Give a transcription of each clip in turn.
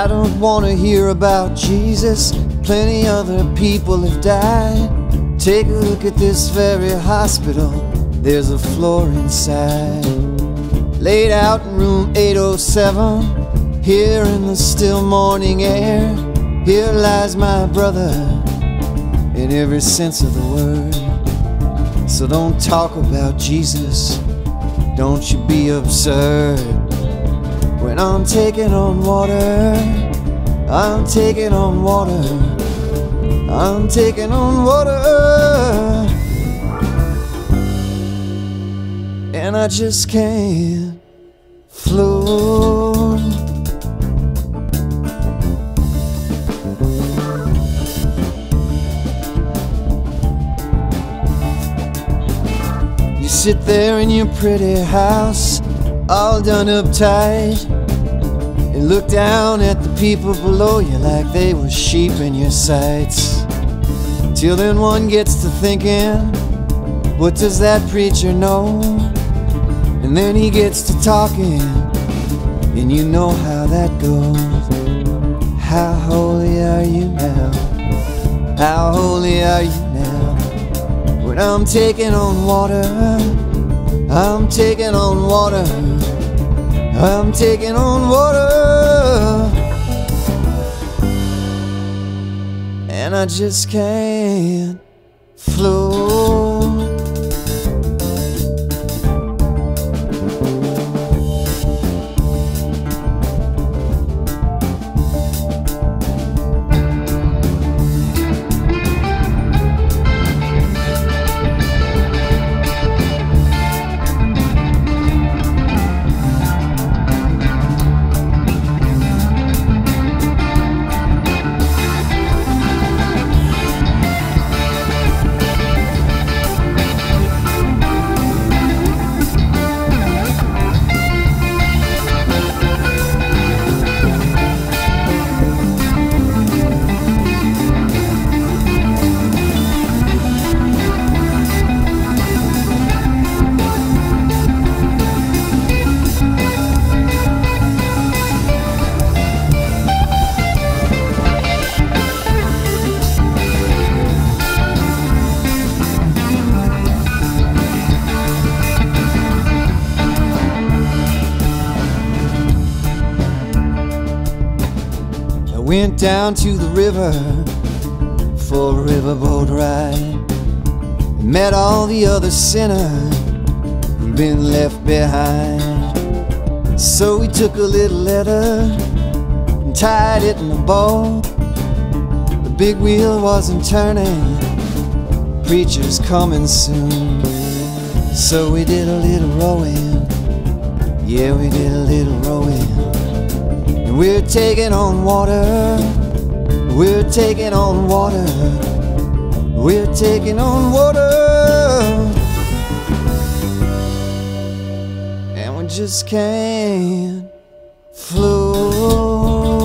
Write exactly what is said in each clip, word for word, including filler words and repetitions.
I don't want to hear about Jesus. Plenty other people have died. Take a look at this very hospital. There's a floor inside. Laid out in room eight oh seven, here in the still morning air. Here lies my brother, in every sense of the word. So don't talk about Jesus, don't you be absurd. When I'm taking on water, I'm taking on water, I'm taking on water, and I just can't float. You sit there in your pretty house, all done up tight, and look down at the people below you like they were sheep in your sights. Till then one gets to thinking, what does that preacher know? And then he gets to talking, and you know how that goes. How holy are you now? How holy are you now? When I'm taking on water, I'm taking on water, I'm taking on water, and I just can't float. Went down to the river for a riverboat ride, and met all the other sinners who'd been left behind. So we took a little letter and tied it in a bow. The big wheel wasn't turning, preacher's coming soon. So we did a little rowing, yeah, we did a little rowing. We're taking on water, we're taking on water, we're taking on water, and we just can't float.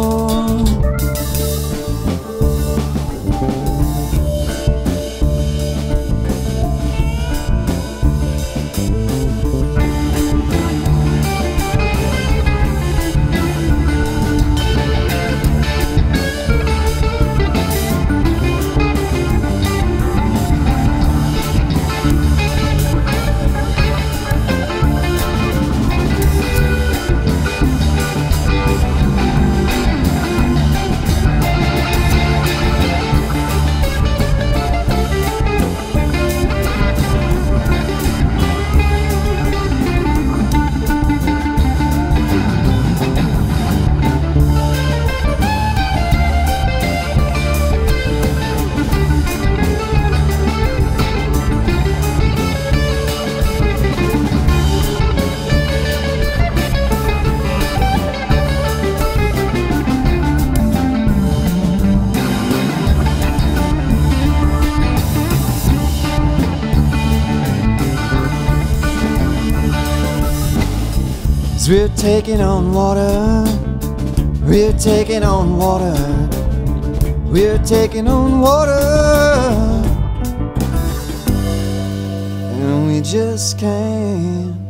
We're taking on water, we're taking on water, we're taking on water, and we just can't